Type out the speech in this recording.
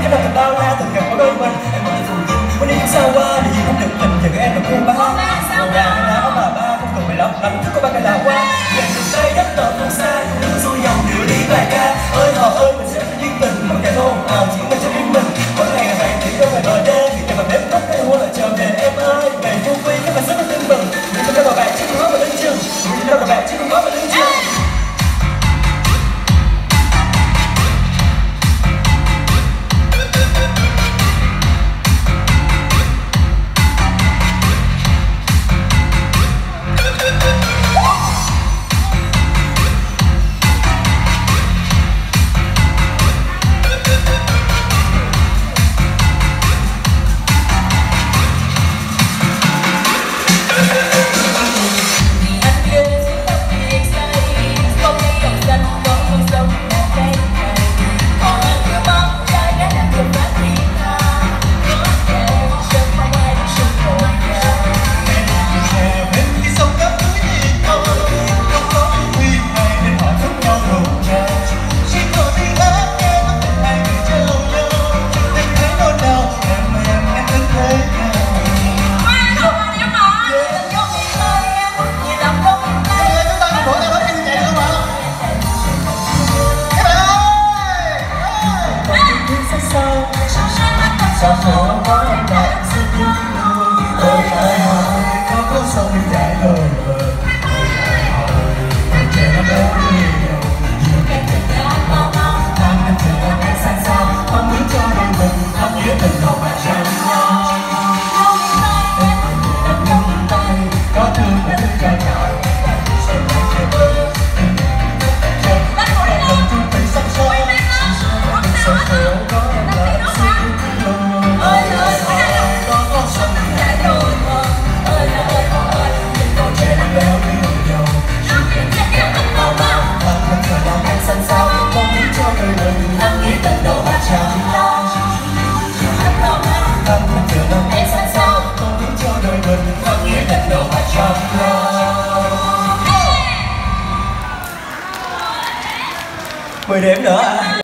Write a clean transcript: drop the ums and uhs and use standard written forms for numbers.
cái nào thật bao la từng gặp có đôi mình em vẫn phù dinh muốn đi không sao qua điều gì cũng được tình giờ em là cô ba màu vàng áo bà ba không cần phải lắm anh thức có ba cái là qua về từ tây đất tờ không xa cũng xuôi dòng điệu đi bài ca ơi họ ơi mình sẽ duyên tình bằng cái hôn chỉ mình cho riêng mình mỗi ngày là vậy thì đâu phải bờ đê thì em mà bếp nóc cái hôn là chờ về em ơi về vô quy các bạn rất là tưng bừng vì tôi đâu bạn chứ không có mà đứng chừng vì đâu bạn chứ không có mà đứng chừng. Sao phố có em đẹp xinh ơi ơi ơi có cuốn sông bên dài lời vời ơi ơi còn trẻ nó béo nhiều nhiều em tình cảm mau mau tháng năm chờ em em sang sao không muốn cho đôi mình không nghĩa tình đầu bạc trăng nhau em nắm tay có thương phải thương cho nhau xem lại chơi bơi em lòng chung tình sắp soi sao phố có em đẹp xinh mười điểm nữa.